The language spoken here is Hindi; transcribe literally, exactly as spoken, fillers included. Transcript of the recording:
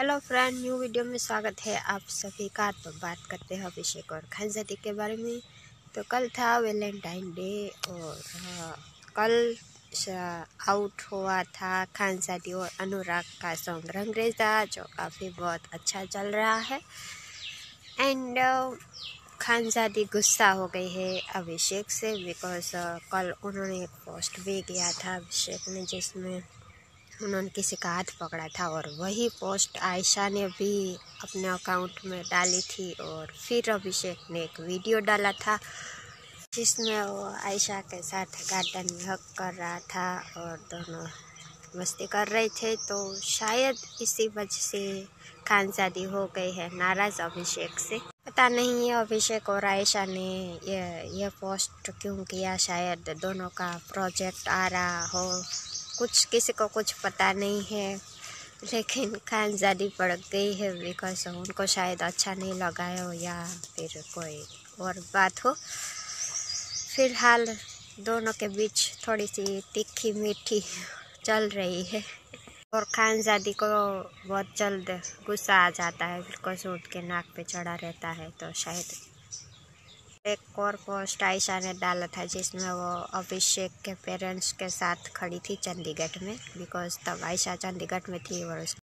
हेलो फ्रेंड, न्यू वीडियो में स्वागत है आप सभी का। तो बात करते हैं अभिषेक और खानज़ादी के बारे में। तो कल था वैलेंटाइन डे और हाँ, कल आउट हुआ था खानज़ादी और अनुराग का सॉन्ग रंगरेज़ा, जो काफ़ी बहुत अच्छा चल रहा है। एंड खानज़ादी गुस्सा हो गई है अभिषेक से, बिकॉज कल उन्होंने एक पोस्ट भी किया था अभिषेक ने, जिसमें उन्होंने किसी का हाथ पकड़ा था, और वही पोस्ट आयशा ने भी अपने अकाउंट में डाली थी। और फिर अभिषेक ने एक वीडियो डाला था जिसमें वो आयशा के साथ गार्डन में हक कर रहा था और दोनों मस्ती कर रहे थे। तो शायद इसी वजह से खानज़ादी हो गई है नाराज़ अभिषेक से। पता नहीं है अभिषेक और आयशा ने ये ये पोस्ट क्यों किया। शायद दोनों का प्रोजेक्ट आ रहा हो, कुछ किसी को कुछ पता नहीं है, लेकिन खानज़ादी पड़ गई है बिकॉज उनको शायद अच्छा नहीं लगा हो या फिर कोई और बात हो। फिलहाल दोनों के बीच थोड़ी सी तीखी मीठी चल रही है और खानज़ादी को बहुत जल्द गुस्सा आ जाता है बिकॉज उनके नाक पे चढ़ा रहता है। तो शायद एक और पोस्ट आयशा ने डाला था जिसमें वो अभिषेक के पेरेंट्स के साथ खड़ी थी चंडीगढ़ में, बिकॉज तब आयशा चंडीगढ़ में थी और